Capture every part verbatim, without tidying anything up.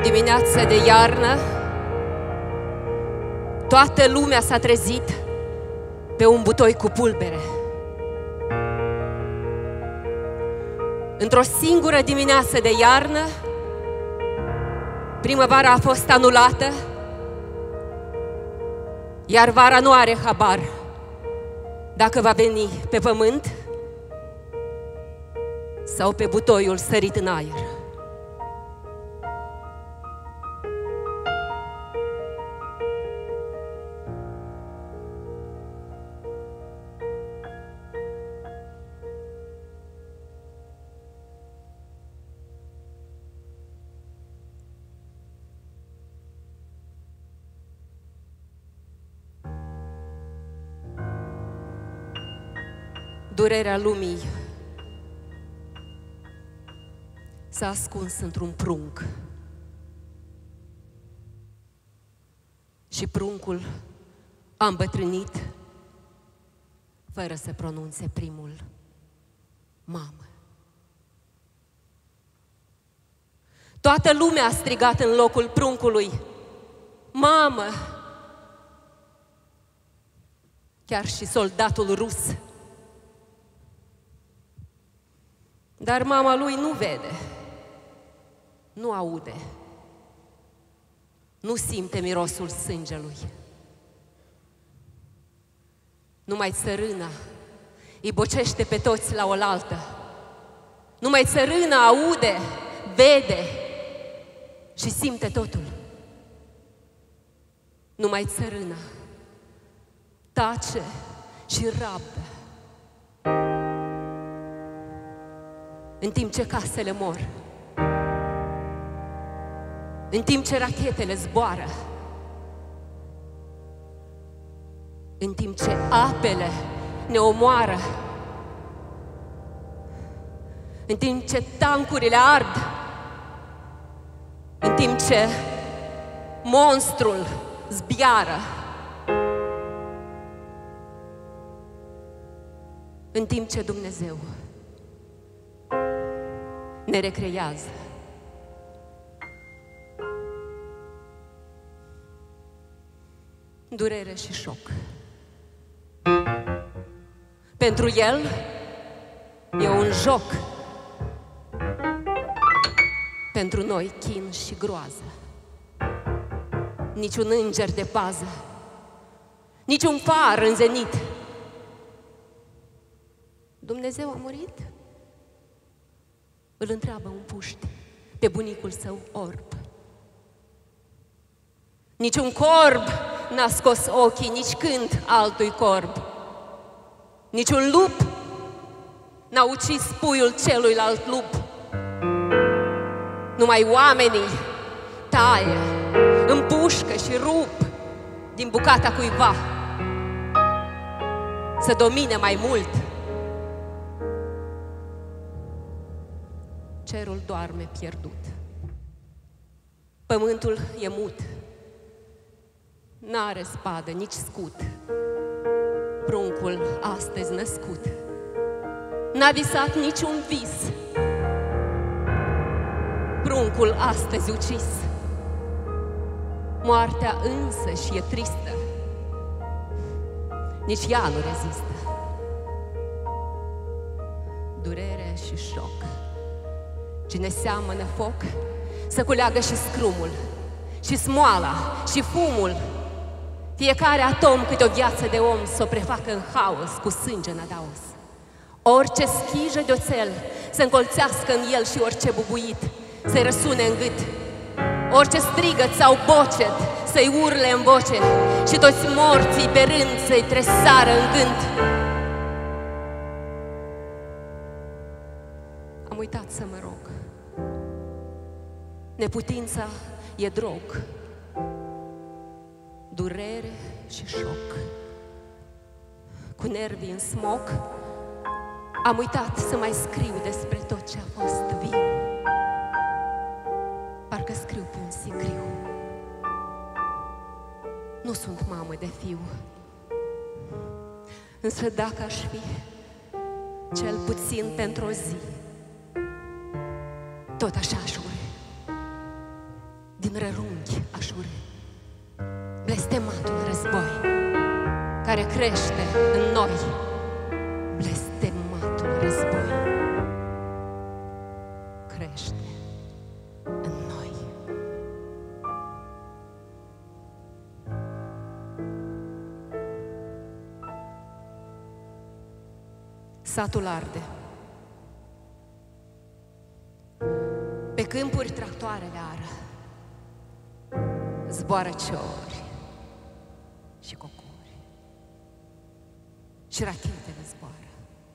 dimineață de iarnă, toată lumea s-a trezit pe un butoi cu pulbere. Într-o singură dimineață de iarnă, primăvara a fost anulată, iar vara nu are habar dacă va veni pe pământ sau pe butoiul sărit în aer. Durerea lumii s-a ascuns într-un prunc și pruncul a îmbătrânit fără să pronunțe primul mamă. Toată lumea a strigat în locul pruncului: mamă! Chiar și soldatul rus. Dar mama lui nu vede, nu aude, nu simte mirosul sângelui. Numai țărâna îi bocește pe toți la oaltă. Numai țărâna aude, vede și simte totul. Numai țărâna tace și rabdă. În timp ce casele mor, în timp ce rachetele zboară, în timp ce apele ne omoară, în timp ce tancurile ard, în timp ce monstrul zbiară, în timp ce Dumnezeu ne recrează. Durere și șoc. Pentru el e un joc. Pentru noi chin și groază. Niciun înger de pază, niciun far în zenit. Dumnezeu a murit? Îl întreabă un puști pe bunicul său orb. Niciun corb n-a scos ochii nici când altui corb. Niciun lup n-a ucis puiul celuilalt lup. Numai oamenii taie, împușcă și rup din bucata cuiva să domine mai mult. Cerul doarme pierdut. Pământul e mut. N-are spadă, nici scut. Pruncul astăzi născut n-a visat niciun vis. Pruncul astăzi ucis. Moartea însă și e tristă. Nici ea nu rezistă. Durere și șoc. Cine seamănă foc, să culeagă și scrumul, și smoala, și fumul. Fiecare atom câte o viață de om s-o prefacă în haos cu sânge în adaos. Orice schijă de oțel să încolțească în el și orice bubuit să-i răsune în gât. Orice strigăt sau bocet să-i urle în voce și toți morții pe rând să-i tresară în gând. Am uitat să mă rog. Neputința e drog. Durere și șoc. Cu nervii în smoc, am uitat să mai scriu despre tot ce a fost viu. Parcă scriu pe un sicriu. Nu sunt mamă de fiu, însă dacă aș fi, cel puțin pentru o zi, tot așa aș uri. un rărunghi aș urâ blestematul război care crește în noi, blestematul război crește în noi. Satul arde. Pe câmpuri tractoarele ară. Zboară ciori și cocori și rachetele zboară.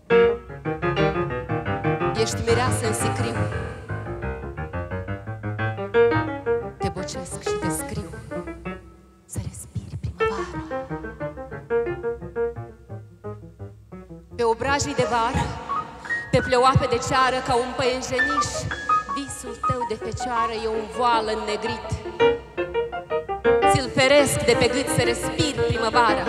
Ești mireasă în sicriu. Te bocesc și te scriu să respiri primăvara. Pe obrajii de vară, pe pleoape de ceară, ca un păienjeniș, visul tău de fecioară e un voal înnegrit. Ți-l feresc de pe gât să respiri primăvara.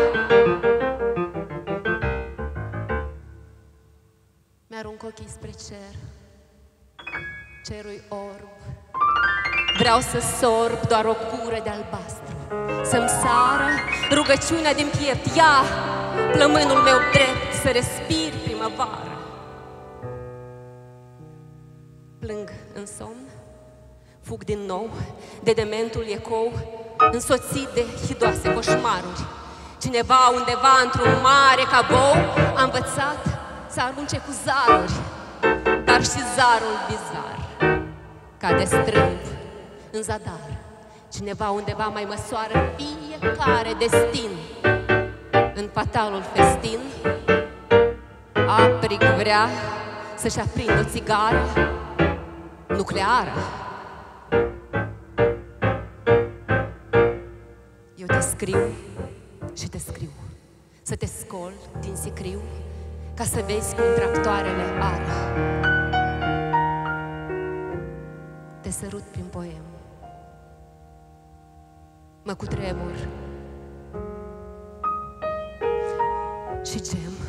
Mi-arunc ochii spre cer. Cerul-i orb. Vreau să sorb doar o gură de albastru, să-mi sară rugăciunea din piept. Ia plămânul meu drept să respiri primăvara. Plâng în somn, fug din nou de dementul ecou, însoțit de hidoase coșmaruri. Cineva undeva într-un mare cabou a învățat să arunce cu zaruri, dar și zarul bizar cade strâmb în zadar. Cineva undeva mai măsoară fiecare destin în fatalul festin. Aprig vrea să-și aprindă o țigară nucleară. Eu te scriu și te scriu, să te scol din sicriu, ca să vezi cum tractoarele ară. Te sărut prin poem, mă cutremur și gem.